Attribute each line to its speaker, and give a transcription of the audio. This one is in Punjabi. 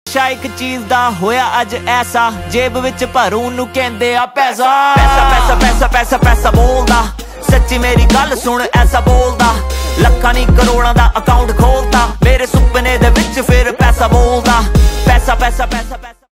Speaker 1: ਨਸ਼ਾ ਇੱਕ ਚੀਜ਼ ਦਾ ਹੋਇਆ ਅੱਜ ਐਸਾ, ਜੇਬ ਵਿੱਚ ਭਰੂ ਨੂੰ ਕਹਿੰਦੇ ਆ ਪੈਸਾ। ਪੈਸਾ ਪੈਸਾ ਪੈਸਾ ਪੈਸਾ ਪੈਸਾ ਬੋਲਦਾ, ਸੱਚੀ ਮੇਰੀ ਗੱਲ ਸੁਣ ਐਸਾ ਬੋਲਦਾ। ਲੱਖਾਂ ਨਹੀਂ ਕਰੋੜਾਂ ਦਾ ਅਕਾਊਂਟ ਖੋਲਦਾ, ਮੇਰੇ ਸੁਪਨੇ ਦੇ ਵਿੱਚ ਫਿਰ